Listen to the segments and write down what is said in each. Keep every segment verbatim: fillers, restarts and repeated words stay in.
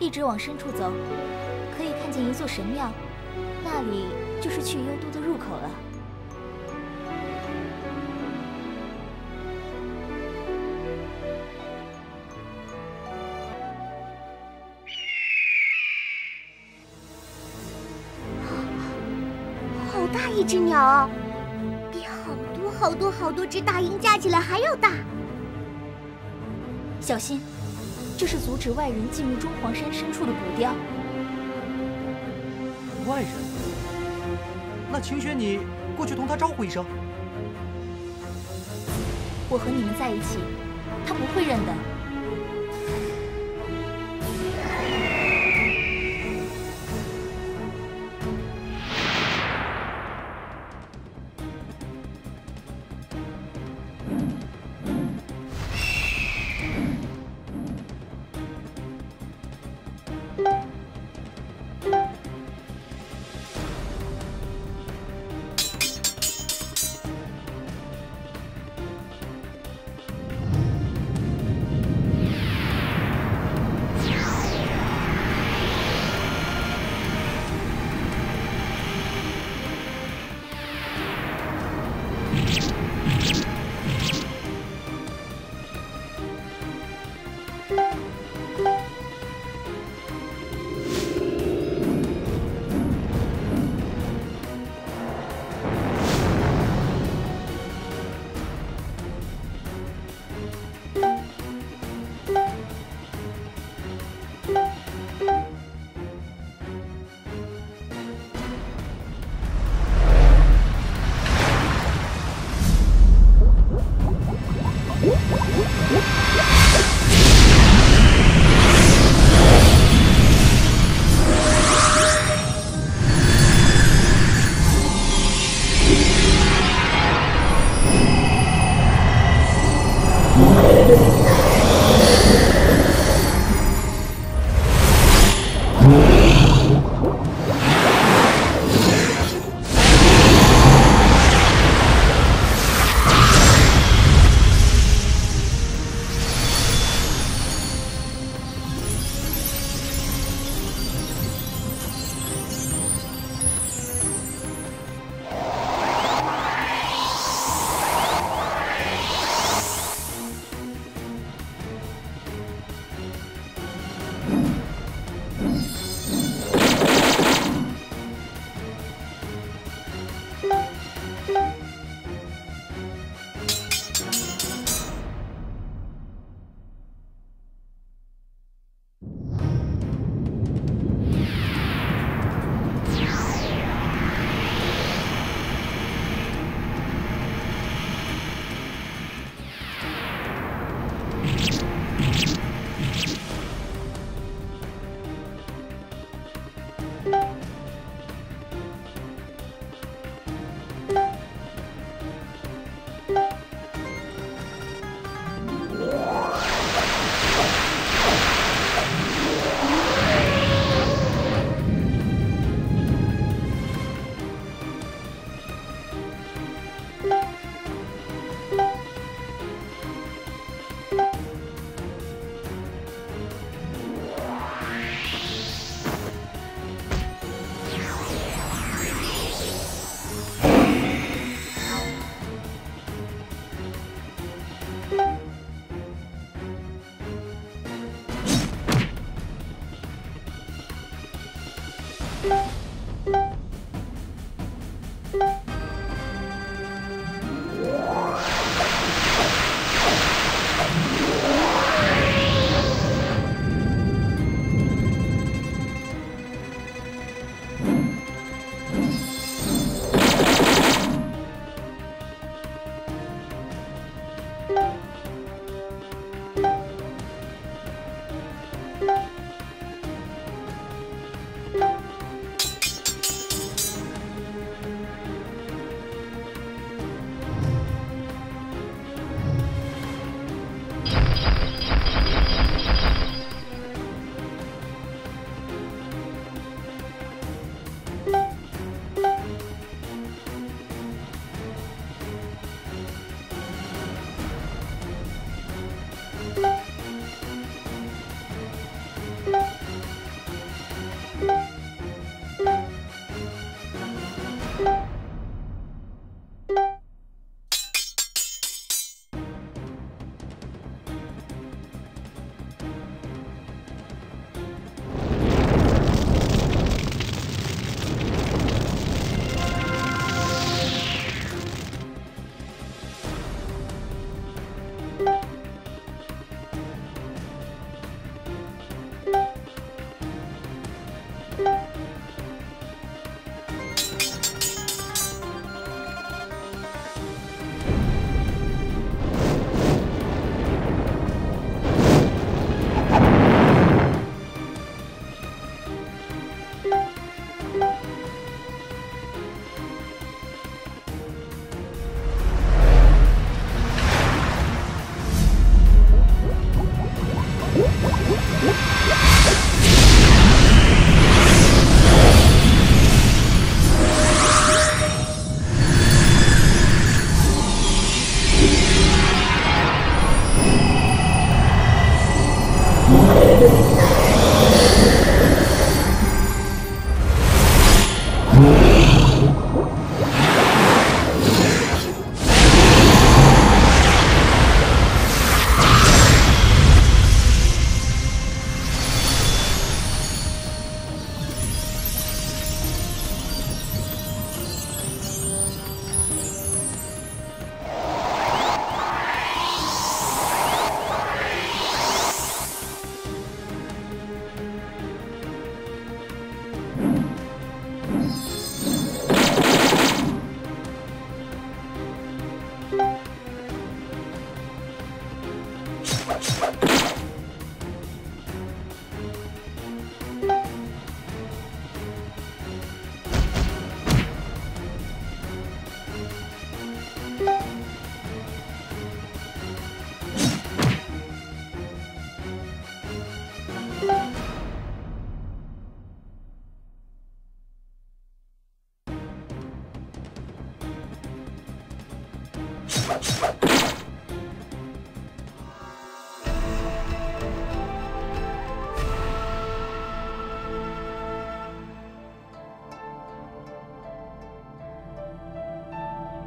一直往深处走，可以看见一座神庙，那里就是去幽都的入口了。 好大一只鸟啊！比好多好多好多只大鹰加起来还要大。 小心，这是阻止外人进入中皇山深处的古雕。 外人？那晴雪，你过去同他招呼一声。 我和你们在一起，他不会认的。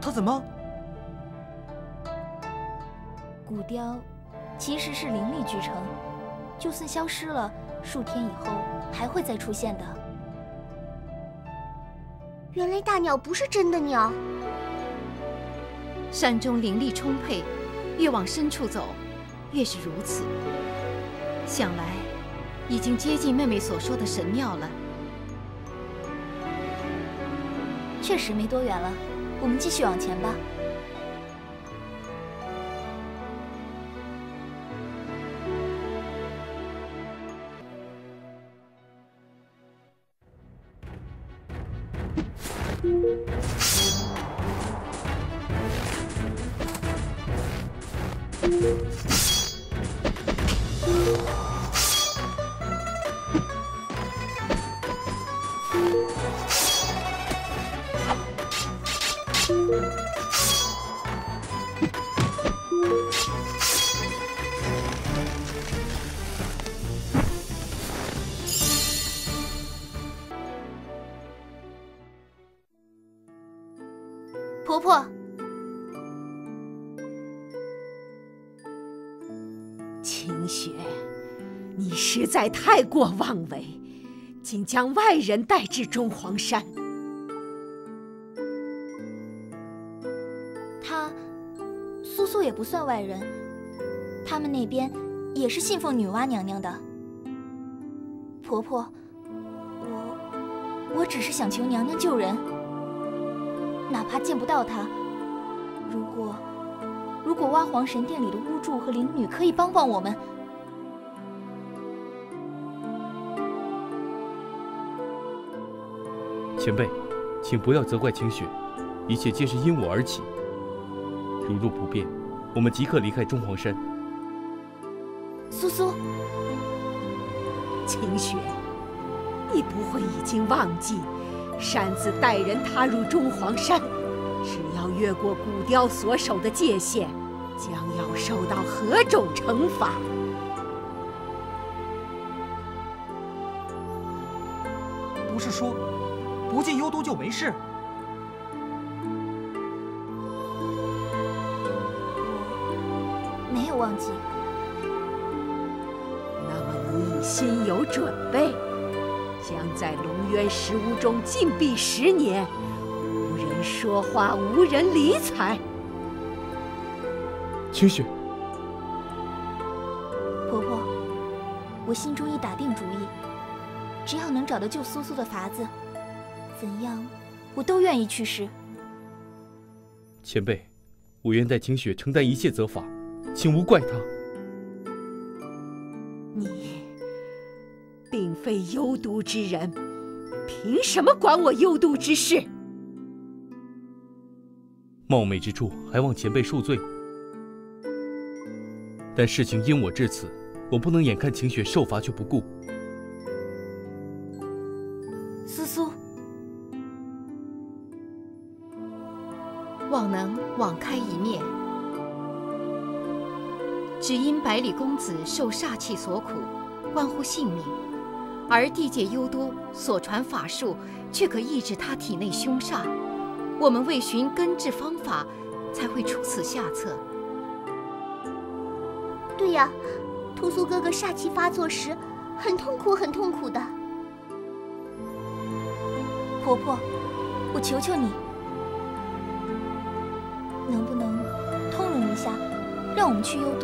他怎么？ 古雕其实是灵力聚成，就算消失了，数天以后还会再出现的。 原来大鸟不是真的鸟。 山中灵力充沛，越往深处走，越是如此。想来，已经接近妹妹所说的神庙了。 确实没多远了，我们继续往前吧。婆婆， 晴雪，你实在太过妄为，竟将外人带至中皇山。 她，苏苏也不算外人，他们那边也是信奉女娲娘娘的。婆婆，我，我只是想求娘娘救人。哪怕见不到他，如果如果蛙皇神殿里的巫祝和灵女可以帮帮我们， 前辈，请不要责怪晴雪，一切皆是因我而起。如若不便，我们即刻离开中皇山。 苏苏， 晴雪，你不会已经忘记？擅自带人踏入中皇山，只要越过古雕所守的界限，将要受到何种惩罚？ 不是说不进幽都就没事？ 我没有忘记。 那么你已心有准备？将在龙渊石屋中禁闭十年，无人说话，无人理睬。 晴雪， 婆婆，我心中已打定主意，只要能找到救苏苏的法子，怎样，我都愿意去试。 前辈，我愿代晴雪承担一切责罚，请勿怪他。 你并非幽都之人，凭什么管我幽都之事？ 冒昧之处，还望前辈恕罪。但事情因我至此，我不能眼看晴雪受罚却不顾。 苏苏， 望能网开一面。只因百里公子受煞气所苦，关乎性命。而地界幽都所传法术，却可抑制他体内凶煞。我们为寻根治方法，才会出此下策。 对呀，屠苏哥哥煞气发作时，很痛苦，很痛苦的。 婆婆，我求求你，能不能通融一下，让我们去幽都？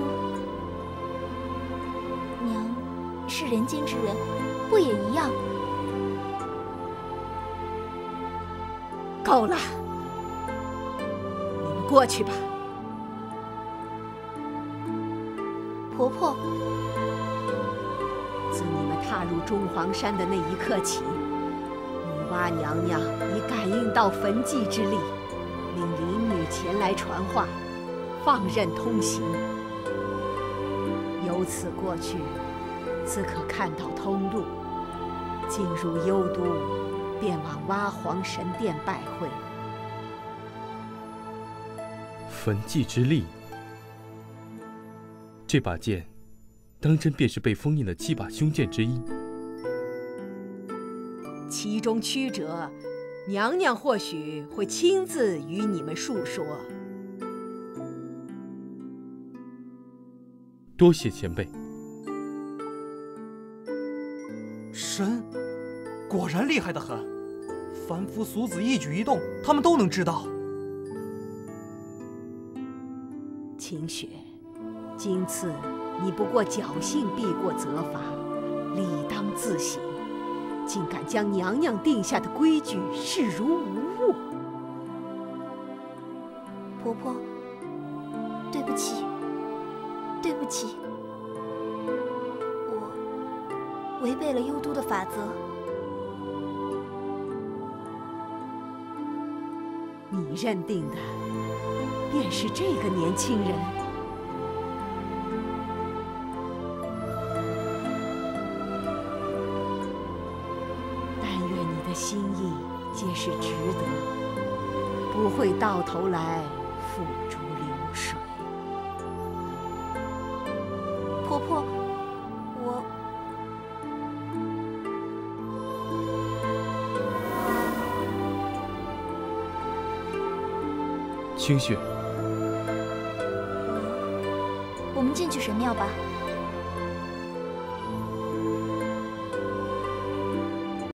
娘是人间之人。不也一样？ 够了，你们过去吧。 婆婆， 自你们踏入中皇山的那一刻起，女娲娘娘已感应到焚祭之力，令灵女前来传话，放任通行。由此过去，自可看到通路。进入幽都，便往蛙皇神殿拜会。 焚祭之力，这把剑，当真便是被封印的七把凶剑之一。 其中曲折， 娘娘或许会亲自与你们述说。 多谢前辈。 神，果然厉害得很，凡夫俗子一举一动，他们都能知道。 晴雪，今次你不过侥幸避过责罚，理当自省，竟敢将娘娘定下的规矩视如无物。 婆婆，对不起，对不起，我违背了幽都的法则。 你认定的便是这个年轻人。但愿你的心意皆是值得，不会到头来付诸流水。 婆婆，我清雪， 我们进去神庙吧。